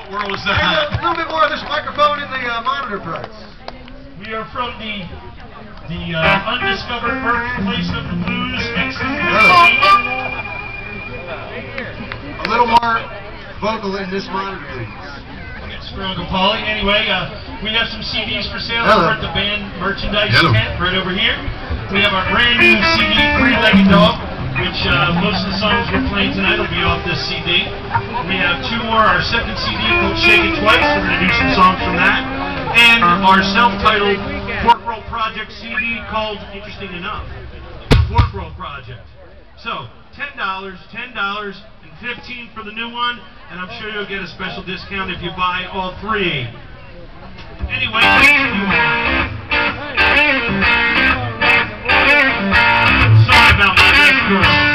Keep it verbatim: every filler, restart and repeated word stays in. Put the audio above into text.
What world was that? A little bit more of this microphone in the uh, monitor price. We are from the the uh, undiscovered birthplace of the blues next to A little more vocal in this monitor, please. Strong and Polly. Anyway, uh, we have some C Ds for sale Hello. over at the band merchandise Hello. tent right over here. We have our brand new C D, Three-Legged Dog, which uh, most of the songs we're playing tonight will be off this C D. We have two more, our second C D called Shake It Twice. We're going to do some songs from that. And our self-titled Fork Roll Project C D called, interesting enough, the Fork Roll Project. So, ten dollars, ten dollars, and fifteen dollars for the new one, and I'm sure you'll get a special discount if you buy all three. Anyway, thank you. Sorry about my best girl.